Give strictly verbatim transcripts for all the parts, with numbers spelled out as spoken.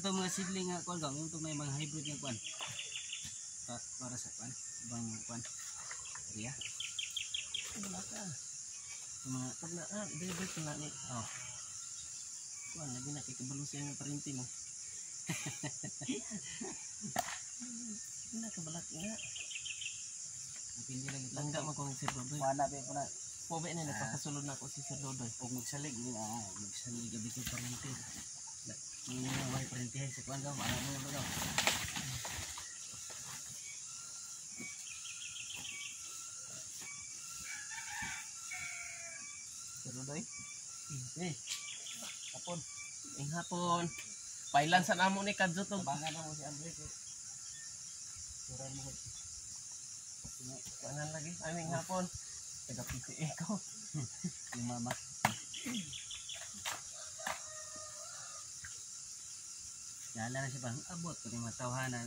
to mga seedling nga kuan gawin to may mga hybrid nga kuan. Pa, para sa kuan, ibang kuan. Iya. Wala ka. Mga pagna ah, deliver ko na ni. Oh. Kuan lagi na kay kabalo siya nga parinti mo. Wala ka balat nga. Hindi lang ito. Langga mo kung Sir Dodoy. Wala ba ko na. Pobe na nagpakasulod na ako si Sir Dodoy. Pag magsalig, ah, magsalig gabi ko parinti. Hindi mo may parintihan sa kuwan daw, ano mo daw. Sir Dodoy? Eh, hapon. Ing hapon. Pailan sa namo ni kadto to. Tabangan na mo si Andre ko. Sura mo. Kanan lagi. Aming hapon. Taga P C A ko. Yung mama. Yala na siya bang abot ko yung matawhanan.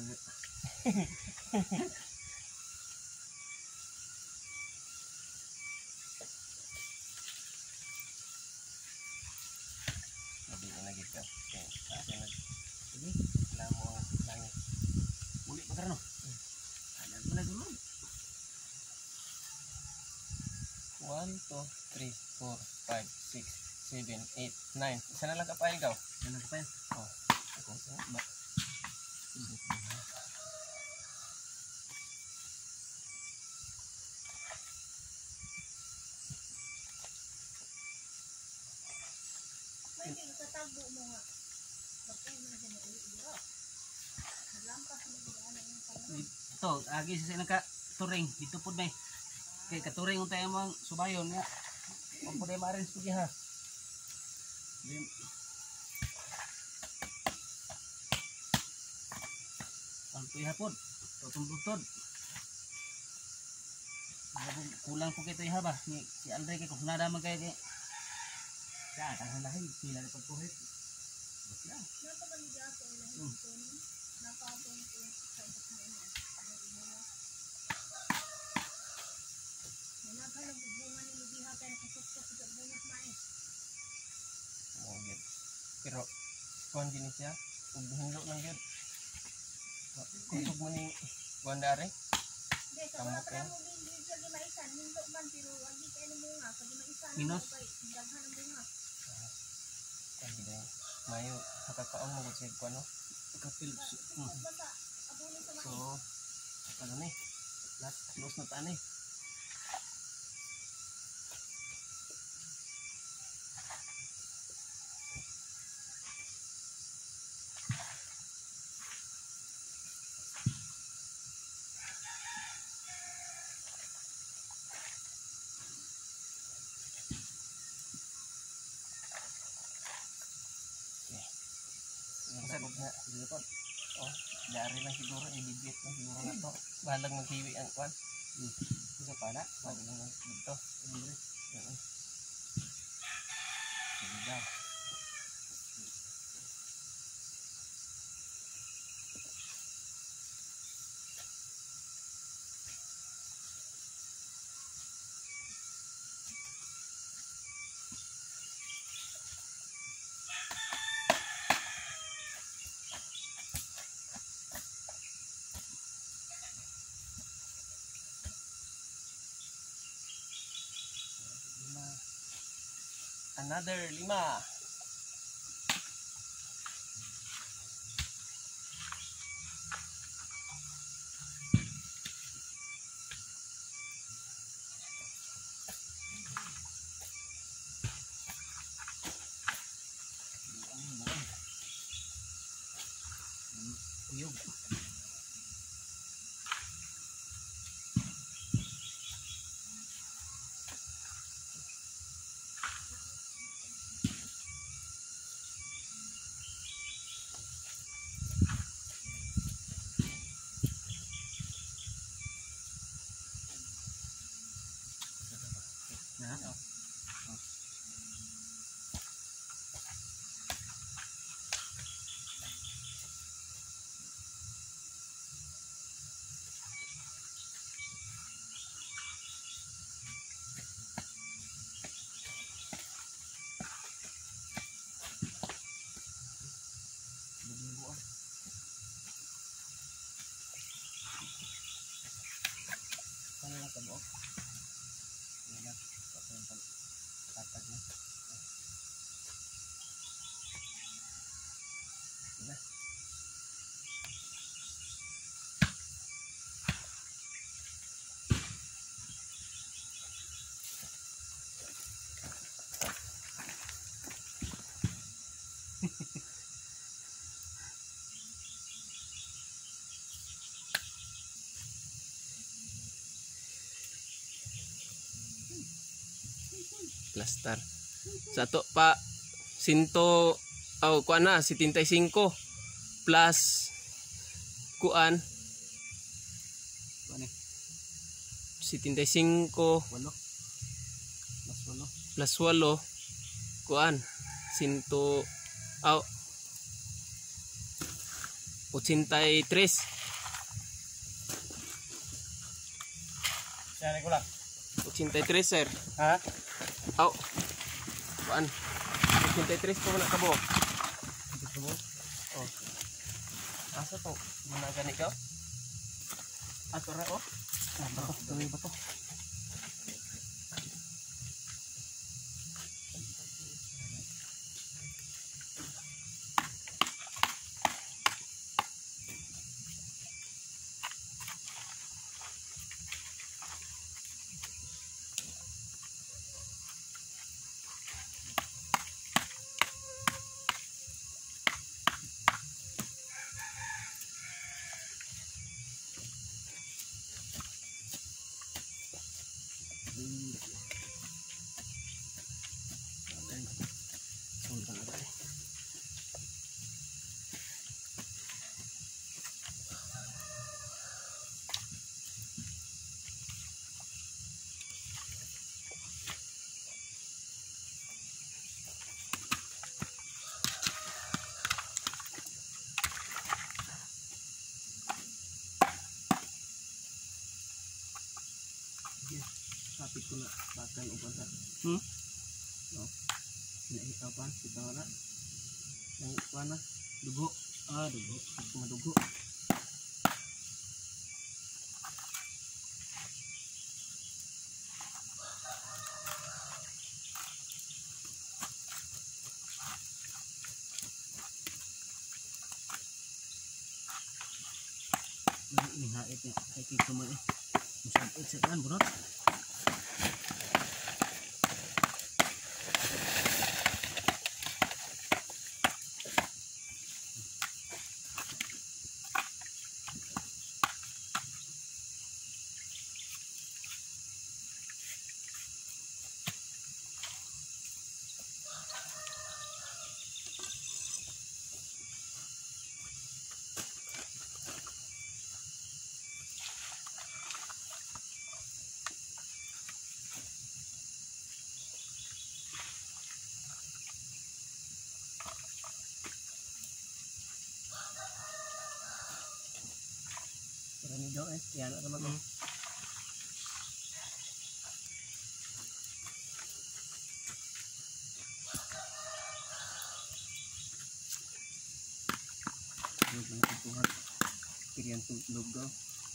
Labi na lagi ka. Okay. Kasi nag... Sige. Alam mo ang langit. Muli pa ka no? Alam mo na dulu. one, two, three, four, five, six, seven, eight, nine. Isa na lang kapail gaw. Ano ka pa yan? Oh. Ako sa ba? May ikatago mo nga. Bakit mo na siya na-iiro? Naglampas mo na yung kalang. Ito, agi sa naka turing dito pud may. Kay katuring untay among subayon nga. Ang pud ma arrange pud ha. Lim. Ang tuya pod. Tutong butod. Kulang po kay tuya ba? Ni si Andre kay kung nada man kay kay. Ya, tangan lahi pila ni pagkuhit. Basta. Napagaligas ko ilahin ito nun. Napapong ko yung sabot na ina. Nanaghanap bunga ni Lubiha kaya nakasuktok sa bungas mais. Oh, yun. Pero, kuhan din siya. Kung hinlo lang yun. Kusog mo ni Wandare. Hindi, sa Tama wala ka. ka na mo bilbil sa gimaisan. Hindo man, pero wagi kayo ng bunga. Sa gimaisan, Minos? daghan ng bunga. Sabi na yun. Mayo, nakakaon mo kung ko ano. Kapil. Hmm. Basta, abunin sa So, mais. ano ni? Last close na taan eh. Masagod na. Dito. Oh, dari lang siguro. I-debate lang siguro na to. Bahalag mag-kiwi ang kwan. Hmm. Isa pa na. Sabi lang lang dito. Andre. Oo. Sige daw. Another lima. Uyog. Na. Buwan. plastar. Sa to pa sinto oh kuan na setenta y cinco plus kuan Ano? setenta y cinco Walo. Mas walo. plus walo kuan sinto oh ochenta y tres. Sana ko lang. ochenta y tres sir. Ha? Oh. Kuan. ochenta y tres po na kabo. Oh. Asa to? Muna gani ka? Ato ra oh. Ah, bato. Tuloy bato. Sapit ko na bakan uban sa. Hmm? No. Naitaw pa kita na. Nang kuan na dugo. Ah, dugo. Madugo. Ini hait niya. Hait ito mo eh. Musabit sa kan, bro. Karami daw eh. Yan na naman. Hmm. Yung mga tutuhan. Kiriyan tulog daw.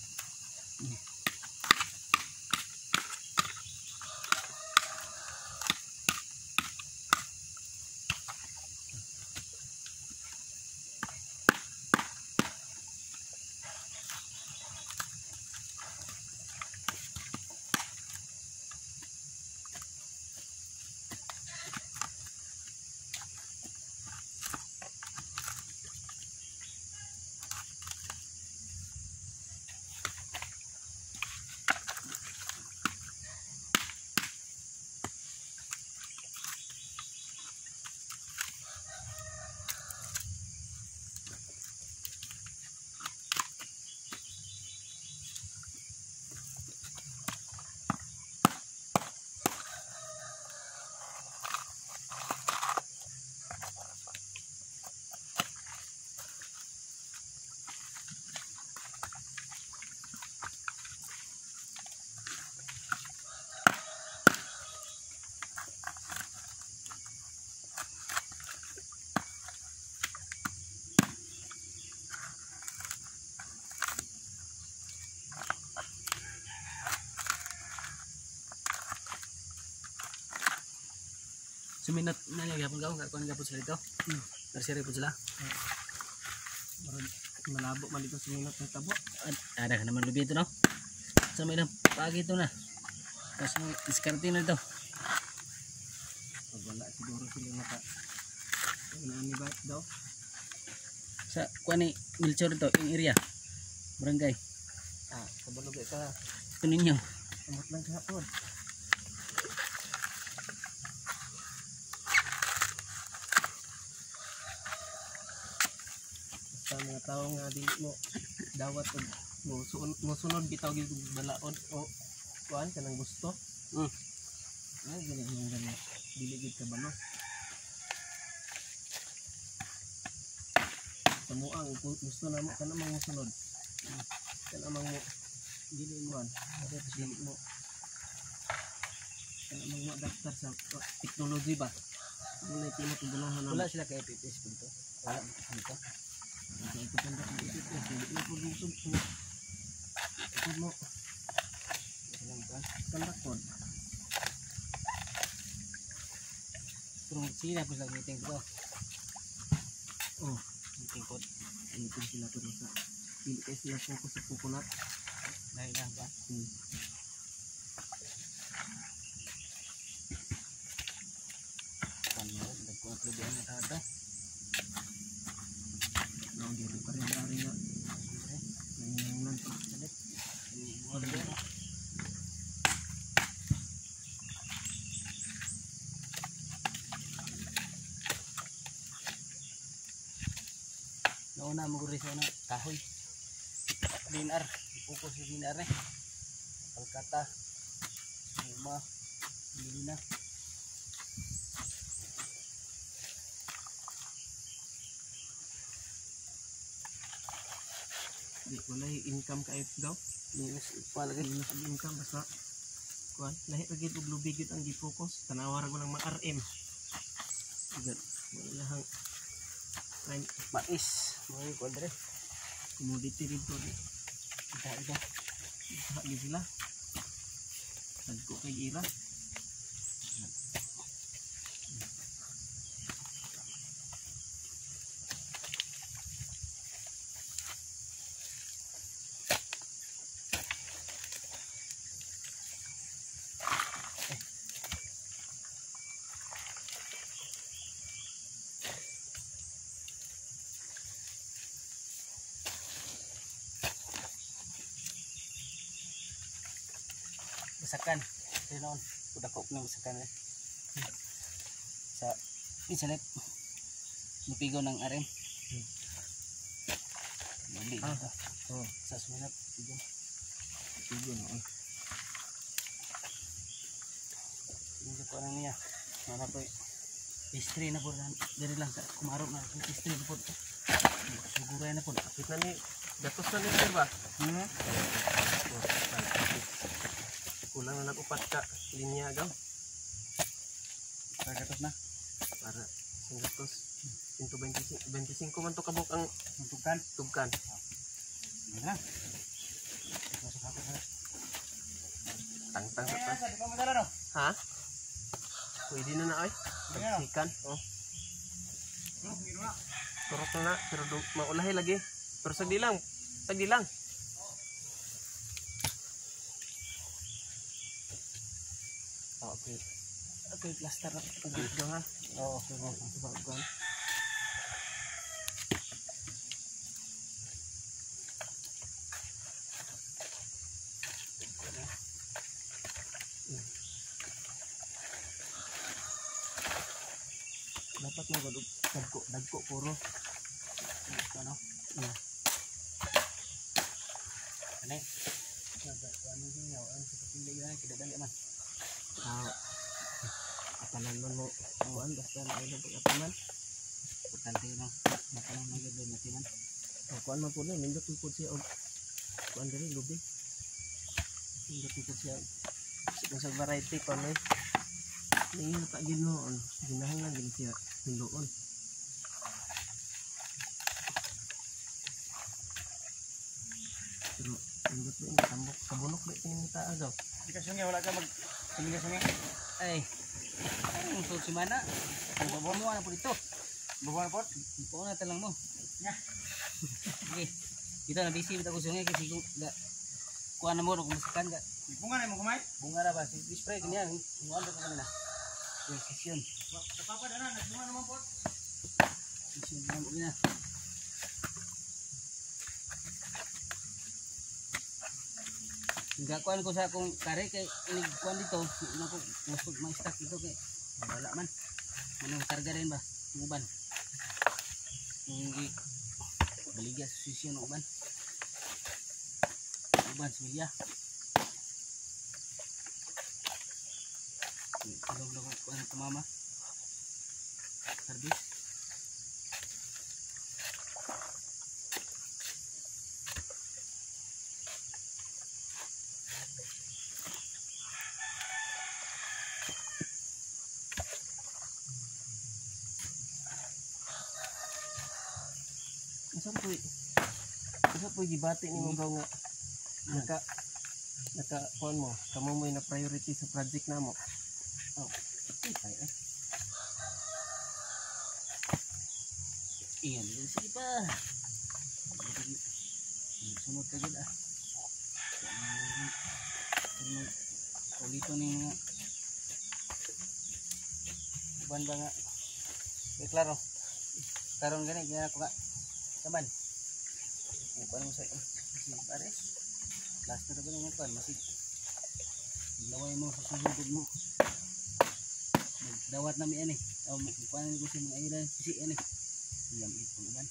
Suminat na niya gapon gaw, kakuan gapon sila dito. Hmm. Narsiri po sila. Marag malabo man dito sa minot ng tabo. Ad- Ada ka naman lubi ito, no? Sa may nang pagi ito na. Tapos may diskarte na ito. Pag wala siguro sila naka nani ba daw. Sa kuan ni Milchor ito, yung area. Barangay. Ah, kabalog ito. Ito ninyo. Amot lang sa hapon. nga dili mo dawat og mo suon mo sunod bitaw gyud balaod o kuan kanang gusto. Mm. Ay gani yung gani dili gyud ka balo. Kamo ang gusto namo kana mang mosunod. Kana mang mo dili mo an. Dili mo kana mang mo adaptar sa uh, teknology ba. Wala timo tubulahan na. Wala sila kay P P S punto. Wala dito. Ito panda ko dito eh. Dili mo pud YouTube ko. Ito mo Lang kan. kandakon. Pero sila po sa meeting ko. Oh, Meeting ko. ini pun sila pero sa dili kay sila focus sa coconut. Dahil lang ba? Hmm. Ano, nagko-upload na tayo. No, dili pa rin ari nga. Ngayon lang to. Nauna mo guri sa una kahoy. Dinar, fokus sa dinar eh. Palkata. Suma. Dili na. Di wala income kay daw. Minus palagi. Minus ang income basta kuan lahi ra gyud og lubi gyud ang gi-focus. Tanawa ra ko ng ma-R M. Agad wala hang prime Mais. Mga kwadre. commodity dito di. Ida ida. Hagi sila. Tagko kay ira. Masakan. Sino on? Udah kok na masakan eh. Sa isalit. Mupigo ng R M. Mali Ah. ito. Oh, Sa suminap. Pigo. tigo na. Oh. Hindi ko alam niya. Mana po history na po. Dari lang sa kumarok na. History na po. Siguray na po. Kapit na ni gatos na ni sir ba? Hmm? Kulang na nag-upat ka linya agaw Pagkatos na. para sa gatos one twenty-five man to kabuk ang Tuntukan. tugkan. Hindi na. Masuk ako sa. Tang-tang sa Eh, tas. sa di pa madala no? Ha? Pwede na na ay. Yeah. Sikan. Oh. Hmm, gino na. Turok na na pero do, maulahi lagi. Pero sagdi lang. Sagdi lang. Oh, okay. Okay, plaster na ubit daw ha. Oo. Oh, bagan. Dapat mo gadug dagko dagko puro. Ano? Yeah. Ano? Ano din yaw? Ang sapatili yan. Kidadali man. Ah. Atanan man mo kuan basta na ilo pag-atanan. Importante no. Makalang mga doon natin man. Oh, kuan man pud na nindot pud siya og kuan diri lubi. Nindot pud siya. Sa sa variety kuan may Tingin pa ginoon, ginahanglan gin siya hindoon. Pero indot ba yung tambok kabunok ba kining ta agaw? Hindi ka sungi. Wala ka mag... Sungi ka sungi. Ay. Ay, yung sulod si Mana. Ang babaw mo na po dito. Babaw na po? Ito na talang mo. Nya. Okay. Dito na busy. Bita ko sungi kasi kung... Kuha na mo kung masakan ka. Bunga na mo kumay? Bunga na ba? Spray ganyan. Bunga na ka kanina. Session. Sa papa na, nagbunga naman po. Session naman po na. Nagakuan ko sa akong kare kay inigkuan dito. Ina ko gusto ma-stack dito kay wala man. Manong karga rin ba? Uban. Hindi baligya sa sisyon ng uban. Uban similya. Ilong lang ko ano mama. Service. Isa po, isa po gibati ni mo gaw nga naka naka kuan mo, kamo mo na priority sa project namo. Oh, ay eh. Iyan, sige pa. Sunod ka dyan ah. Ulito na yung mga uban ba nga. Eh, klaro. Karoon ganit, gina ko nga. Kaman. Upan mo sa si pares. Last na rin yung upan. Masig. Laway mo sa susugod mo. Magdawat namin yan eh. O, upan ko siya mga ilan. Kasi yan eh. Yan ito uban.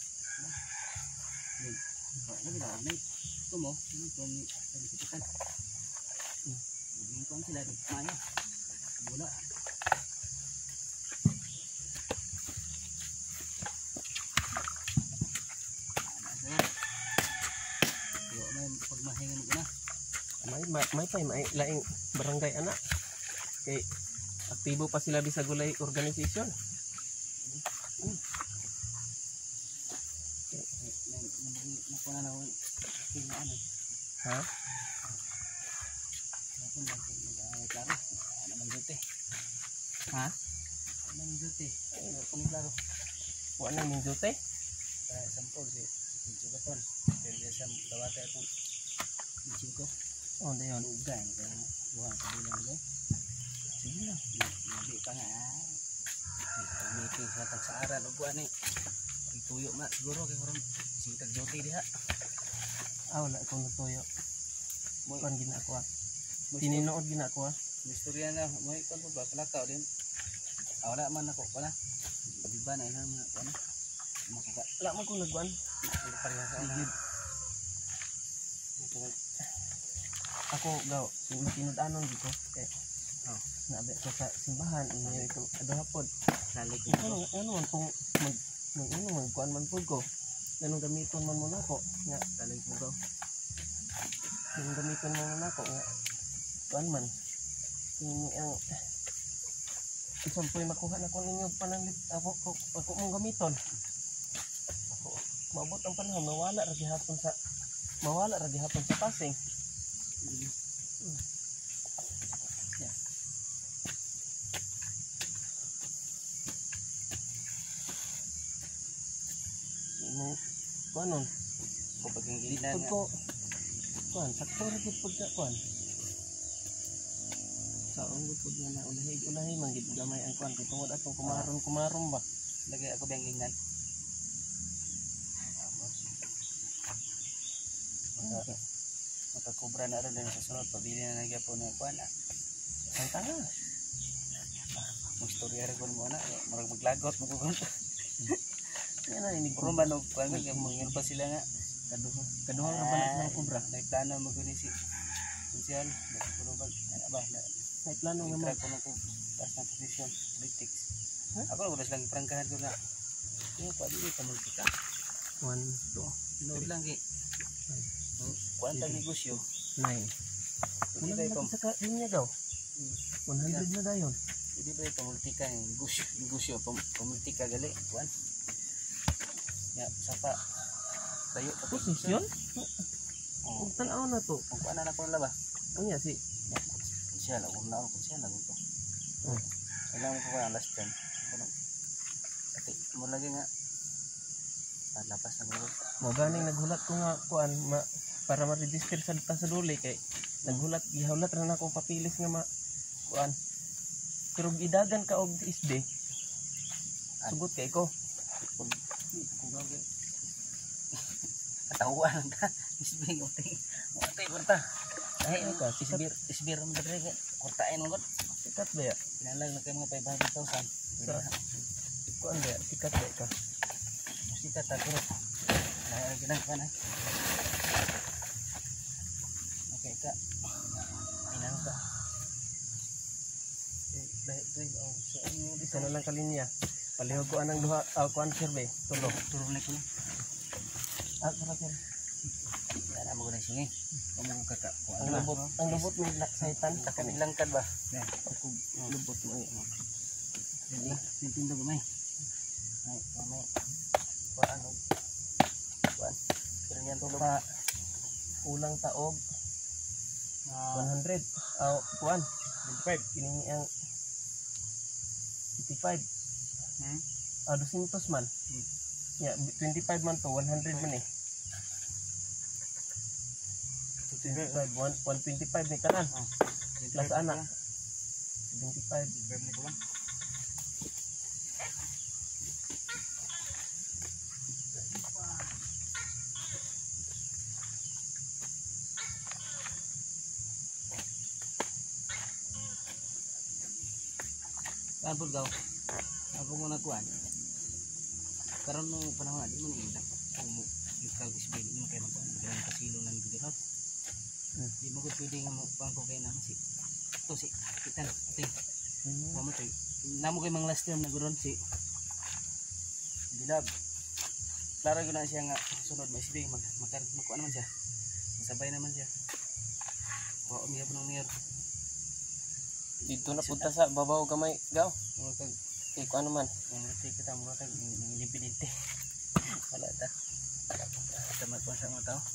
Yan. Lagi na. May ito mo. Ito ni Kalikitan. Yung kuhan sila. Maya. Bula. Pagmahingan mo na. May may may pa may laing barangay anak. Kay aktibo pa sila sa gulay organization. Hmm. Okay. Nakuha na ako. Ano? Ha? Ako na mag klaro. Ano man dito eh. Ha? Ano man dito eh. Ako ni klaro. Wa na min jote. Kaya sampol si Pincho Baton. Pero dia sa dawata itong Pincho ko. Oh, dayon. Lugan. Kaya buha sa bilang dito. Sige lang. Hindi pa nga. Pag-meeting sa tagsaaran. O buwan eh. Ituyo na siguro. Kaya karoon singtag duty diha. Ah, wala akong natuyo. Mo Kuan gina ako ah. Tininood gina ako ah. istorya na. Mo ikon po ba? Palakaw din. Ah, wala man ako. Wala. Di ba na ilang mga ano? Makuka. Wala man ko nagkuan. Pareha sa ano. Ako gaw, matinud-anon dito. Kay Oh. nabi ko sa simbahan inyo ito adahapon. Salig Ano ano man kung mag mag ano man kuan man pud ko. Ganong gamiton man mo nako nga salig mo daw. ganong gamiton man mo nako nga kuan man. Ini ang isang po'y makuha na ko ninyo pananlit ako ko ako mong gamiton. Ako maabot ang panahon mawala ra gihapon sa mawala ra gihapon sa passing. Hmm. Yeah. Mo kuanon Kung paging pud ilinan nga. ko kuan sakto ra gid pud ka kuan. Sa ungod pud nga na ulahi ulahi man gid gamay ang kuan kay tungod atong kumaron kumaron ba. Lagay ako bang ingnan. Okay. Makakubra na rin din sa sunod. Pabili na nagyapon na kuha na. Ang tanga. Ang storya rin ko mo na. Marag maglagot mo ko. Yan na inig Puro man o kuha nga. Mangin pa sila nga. kaduha. Kaduha ra ba na ng kubra? May plano mo gani si Kunsyal. Basta ko ba. Ano ba? May plano nga Nag-try man. ko nung kung taas ng posisyon. Politics. Ako lang ulas lang prangkahan ko nga. Yung pabili ka magkita. One, two, Tinood lang kay. Kuwanta negosyo. nine. Hindi ba ito? Sa ka linya daw. one hundred na dayon. Hindi ba ito multika yung negosyo. Negosyo. Pamultika gali. Kuwan. Ya, sapa. Tayo. Posisyon? Oo. Ug tan-aw na to. Kung kuwan na na ko na ba? Unya si Siya lang. Kung na ako. Siya lang ito. Oh. Kailangan ko ko ang last time. Ati, mo lagi nga. Lapas na ko. mo ganing naghulat ko nga kuan ma, para ma-register sa ta sa duli kay naghulat gihulat ra na akong papilis nga ma kuan. Pero idagan ka og S D. Sugot kay ko. Kung gawin. Katawan lang ka. Isbing. Utay. Utay. Kurta. Ay ano ka sikat Isbir. Isbir ang dali. Kurtain mo god. sikat ba ya? Pinalag na kayo mga five hundred thousand. Sa kuan ba ya? Sikat ba ka? Musika ta. Pero Ay, ginang ka na. Okay ka. Inang ka. Eh, dahil dahil oh, so inyo isa na lang kalinya. Palihog ko anang duha aw kuan sirbe. Tulo. Turo na ko na. Ah, para sir. Wala mo ko na singi. Kamu kaka. Ang lubot, ang lubot may laksaitan Sa kanilang kad ba? Yan, ako lubot mo ay. Dili. Nintendo gamay. Ay, gamay. Kuan og kuan. Pero yan tulo pa kulang taog one hundred. Aw kuan. twenty-five ini ang fifty-five. Hmm? Ah, two hundred man. Ya, twenty-five man to one hundred man eh. twenty-five, one twenty-five ni kanan. Oh. Plus anak. seventy-five. Bem ni ko lang. Kampul gaw. Ako mo nakuan. Karon no panahon di man indak. Kung ikaw isbay mo kay man kuan kasino nan gid ha. Di mo gud pwede nga mo pangko kay na si. To si kitan ate. Mamo tay. Namo kay mang last term na guron si Dilab. Klaro gyud na siya nga sunod may isbay mag makar makuan naman siya. Masabay naman siya. Wa umiya pa ng mayor. Dito na punta sa babaw kamay gaw. Mga kag Eh, kung ano man. Mamatay kita mura tag nilipidinte. Wala ta. Tama pa sa mga tao.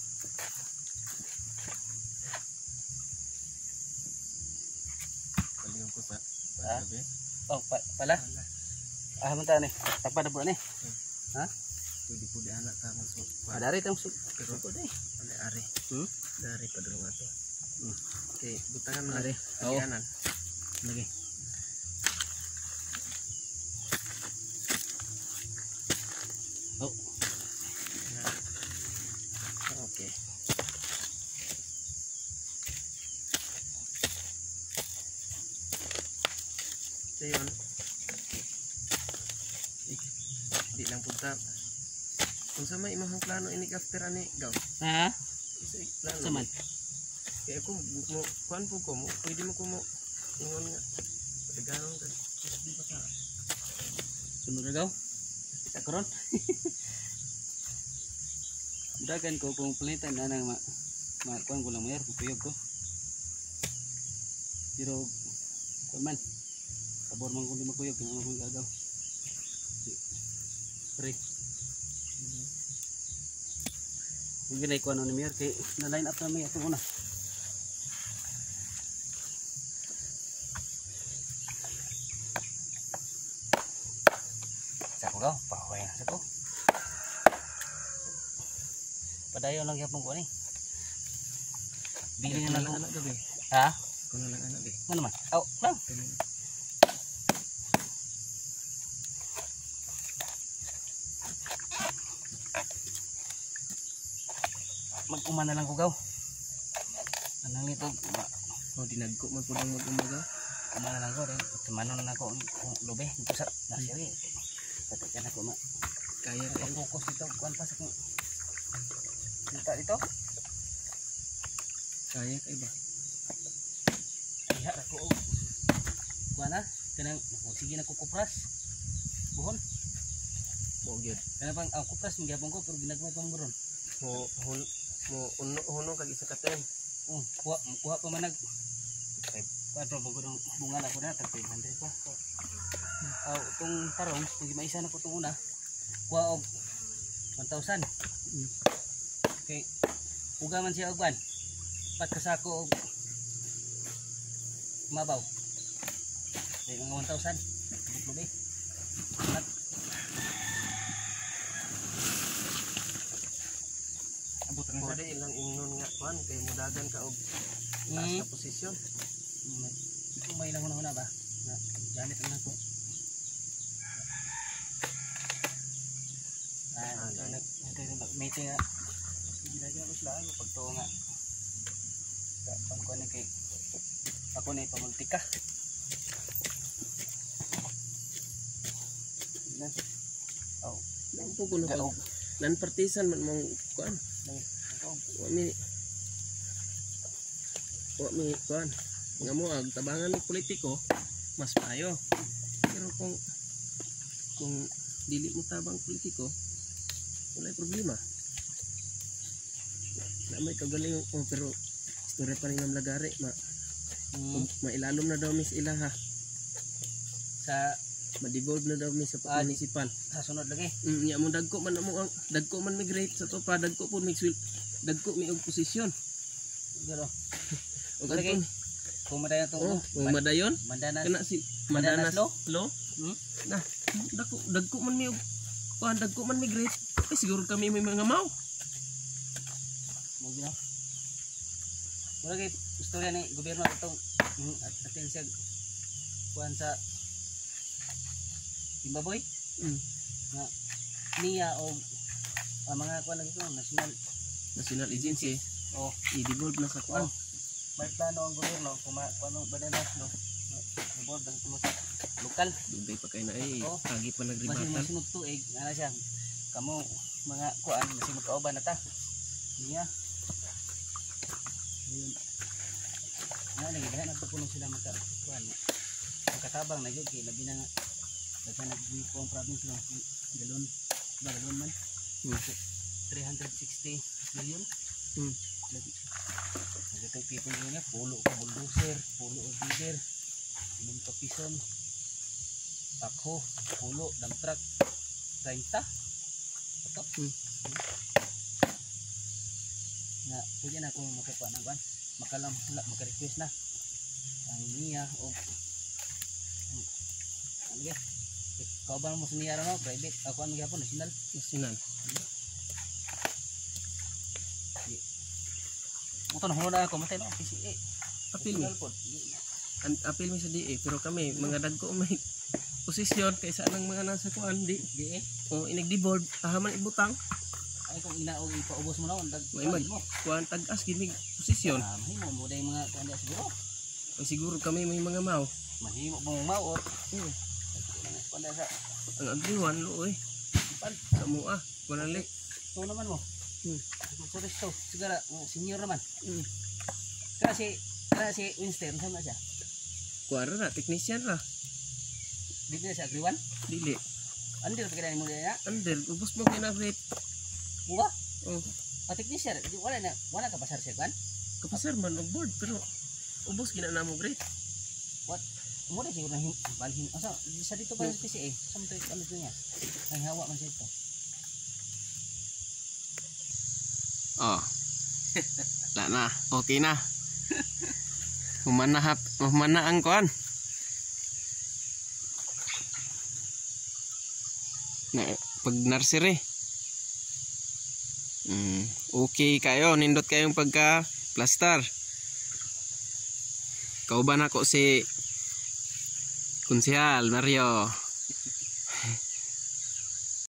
Kalihog ko pa. Ah? Oh, pa, pala. Ah, manta ni. Tapa na po ni. Ha? Pwede po di anak ka masuk. Padari tang su. Pero Ko dai. ano ari? Hmm? Dari pa dulu ato. Hmm. Okay, butangan mo Ari. na. Oo. Kanan. Lagi. Oh. Okay. So yun. Eh, di lang punta. Kung sa may imahang plano ini after ani gaw. Ha? Isa plano. Saman. Kaya ako mo kuan po ko mo pwede mo ko mo ingon nga. Pagano ka. Di pa ka. Sunod na daw. Kita karon. Dagan ko kung palitan na nang ma makuan ko lang mayor kupuyog ko. Pero kuan man. Tabor man kung di makuyog kung ano kung gagaw. Pre. Yung ginay ko ano ni mayor kay na line up na may atong una. Sako gaw, paway na sako. Padayon lang yapon ko ni. Bili na lang anak gabi. ha? Kuno lang anak gabi. Ano man? Aw, lang. Mag-uma na lang ko gaw. Anang nito, Oh, dinagko man pud ang mag-umaga. uma na lang ko rin. Tumanon na ako kung lube dito sa nasiri. Pati na ko ma. Kaya ka Fokus dito, kuan pa sa kung kita dito. kaya ka iba. Iya ako. Kuan na, kanang oh, sige na ko kupras. Buhon. Mo gyud. Kana pang ang kupras magyapon ko pero ginagawa pang buron. Mo hun mo uno uno kag isa ka ten. Oh, kuha kuha pa manag. Patro bago ng bunga na ko na tag five hundred pa. Aw, itong tarong, hindi maisa na ko itong una. Kuha og one thousand. Okay. Uga man siya og ban. Pat kasako og mabaw. Okay, mga one thousand. Buklo be. At abot ang Pwede ilang ingnon nga kuan kay mudagan ka og taas Hmm. na posisyon. Kung may lang una ba? Na, ganit lang ko. Ah, ganit. Ito yung meeting nga. Hindi lagi ako sila. Pagtuo nga. Pang ko na kay ako na ipamultika. Yan. Oh. Ang pugo na Gaog. nan partisan man mong kuan. Wa mi Wa mi kuan. Nga mo ag tabangan ni politiko mas payo. Pero kung kung dili mo tabang politiko, wala problema. Na may kagaling oh, pero istorya pa rin ng lagari ma Hmm. mailalom na daw mis ilaha. Sa Ma-devolve na daw mis sa Ah, municipal. sa sunod lagi. Mm, nya mo dagko man mo ang dagko man migrate sa to pa dagko pud mig dagko mi og posisyon. Garo. Og Lagi. adto Kung madayon to. oh, oh madayon Mandanas. kana si Mandanas Mandanas Law? Law. Hmm? Na dagko dagko man mi og kuan dagko man migrate. Eh siguro kami may mga mau. Mo gina. Wala kay istorya ni gobyerno atong mm, at atin siya kuan sa Imbaboy Mm. nga niya o ang mga kuan lagi ko national National agency o i-devolve na sa kuan kuan. may plano ang gobyerno kung ma kuano bananas no ibod ang tulo sa lokal Dugay pa kay na eh. Oh. Agi pa masin nagribatan. masinug tuig ana siya kamo mga kuan masin kauban na ta niya yun na nagidahan ang puno sila maka kuan makatabang na gyud kay labi na nga daga naggipo ang province no galon ba galon man Hmm. three hundred sixty million Hmm. lagi lagi kay people niya pulo ka bulldozer pulo o digger inom ka pison takho pulo dump truck thirty ito Hmm. nga pwede na kung makakuha ng kuan makalam maka-request na ang niya o ano ya kauban mo sa niya no private ako ano gyapon national National. uton hulo na ako matay no P C A Apil mi. national pod An apil mi sa D A pero kami mga dagko may posisyon kaysa nang mga nasa kuan di di eh o inag-devolve ahaman ibutang ay kung inaog ipaubos mo na on dag may mag mo kuan tag-as gid mig posisyon. ah mahimo mo day mga kuan dia siguro O siguro kami may mga mau. mahimo mo maot Hmm. kuan dia sa Ang agriwan luoy. pan Sa mua. Kunali. to naman mo Hmm. sorry to sigara uh, senior naman Hmm. kasi kasi Winston sama siya Kuara na technician ra. dito na sa agriwan Dili. andir pa mo dia Under ubos mo gina-rate. buwa Oh. pa technician di wala na wala ka pasar siya kan Kapasar man og board pero ubos gina na mo grade. what mo na siguro him balhin asa sa dito pa sa P C A sa mo ano to niya ang hawa man siya ito Oh. La na. Okay na. Humana hap, humana ang kuan. Na pag nursery. Mm, okay kayo, nindot kayong pagka plaster. Kauban ako si Kunsihal Mario.